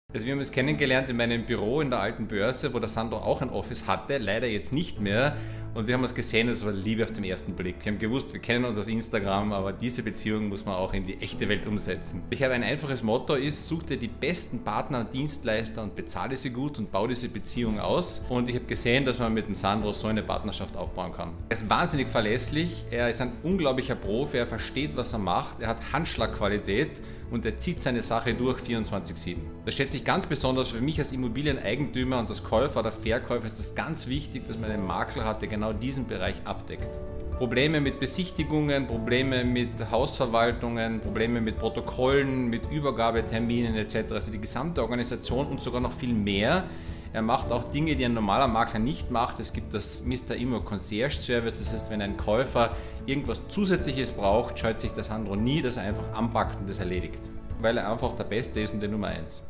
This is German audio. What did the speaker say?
Also wir haben uns kennengelernt in meinem Büro in der alten Börse, wo der Sandro auch ein Office hatte, leider jetzt nicht mehr. Und wir haben uns gesehen, das war Liebe auf den ersten Blick. Wir haben gewusst, wir kennen uns aus Instagram, aber diese Beziehung muss man auch in die echte Welt umsetzen. Ich habe ein einfaches Motto, such dir die besten Partner und Dienstleister und bezahle sie gut und baue diese Beziehung aus. Und ich habe gesehen, dass man mit dem Sandro so eine Partnerschaft aufbauen kann. Er ist wahnsinnig verlässlich, er ist ein unglaublicher Profi, er versteht, was er macht, er hat Handschlagqualität und er zieht seine Sache durch 24/7. Das schätze ich ganz besonders für mich als Immobilieneigentümer und als Käufer oder Verkäufer ist das ganz wichtig, dass man einen Makler hat, der genau diesen Bereich abdeckt. Probleme mit Besichtigungen, Probleme mit Hausverwaltungen, Probleme mit Protokollen, mit Übergabeterminen etc. Also die gesamte Organisation und sogar noch viel mehr. Er macht auch Dinge, die ein normaler Makler nicht macht. Es gibt das Mr. Immo Concierge Service, das heißt, wenn ein Käufer irgendwas Zusätzliches braucht, scheut sich der Sandro nie, dass er einfach anpackt und das erledigt. Weil er einfach der Beste ist und der Nummer 1.